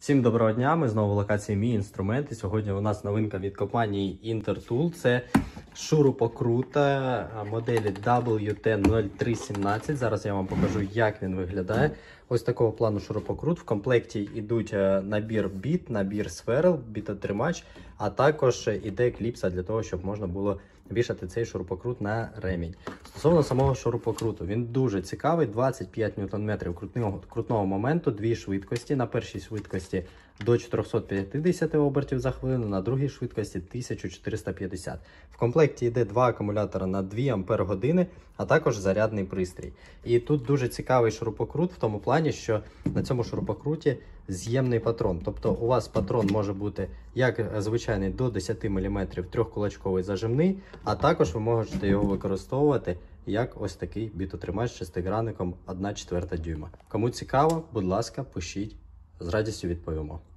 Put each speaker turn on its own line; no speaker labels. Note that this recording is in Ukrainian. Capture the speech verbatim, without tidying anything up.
Всім доброго дня, ми знову в локації Мій інструмент. І сьогодні у нас новинка від компанії Intertool. Це шурупокрута моделі дабл ю ті нуль три сімнадцять. Зараз я вам покажу, як він виглядає. Ось такого плану шурупокрут. В комплекті йдуть набір біт, набір сверл, бітотримач, а також іде кліпса для того, щоб можна було вішати цей шурупокрут на ремінь. Стосовно самого шурупокруту, він дуже цікавий, двадцять п'ять ньютон метрів крутного, крутного моменту, дві швидкості. На першій швидкості до чотириста п'ятдесят обертів за хвилину, на другій швидкості тисяча чотириста п'ятдесят. В комплекті йде два акумулятора на дві ампер години, а також зарядний пристрій. І тут дуже цікавий шурупокрут в тому плані, що на цьому шурупокруті з'ємний патрон. Тобто у вас патрон може бути як звичайний до десяти міліметрів трьохкулачковий зажимний, а також ви можете його використовувати як ось такий бітотримач з шестигранником одна четверта дюйма. Кому цікаво, будь ласка, пишіть, з радістю відповімо.